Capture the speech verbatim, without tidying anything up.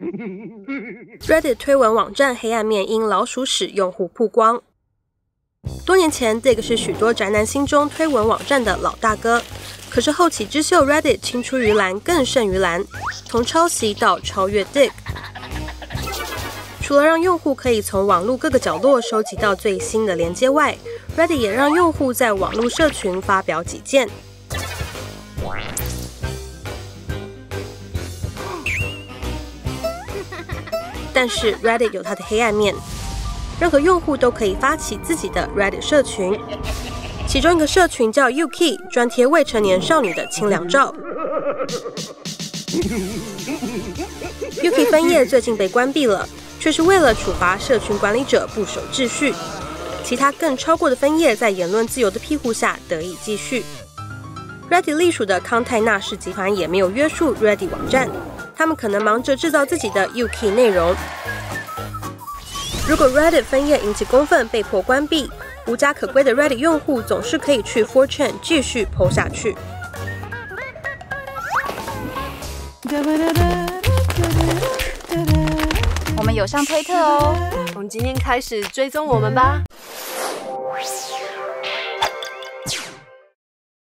Reddit 推文网站黑暗面因老鼠屎用户曝光。多年前 Digg 是许多宅男心中推文网站的老大哥，可是后起之秀 Reddit 青出于蓝更胜于蓝，从抄袭到超越 Digg。除了让用户可以从网络各个角落收集到最新的连接外， Reddit 也让用户在网络社群发表己见。但是 Reddit 有它的黑暗面，任何用户都可以发起自己的 Reddit 社群，其中一个社群叫 U K， 专贴未成年少女的清凉照。U K 分页最近被关闭了，却是为了处罚社群管理者不守秩序。其他更超过的分页在言论自由的庇护下得以继续。Reddit 隶属的康泰纳仕集团也没有约束 Reddit 网站，他们可能忙着制造自己的 U K 内容。如果 Reddit 分页引起公愤被迫关闭，无家可归的 Reddit 用户总是可以去 four chan 继续 po 下去。 我们有上推特哦， 从今天开始追踪我们吧。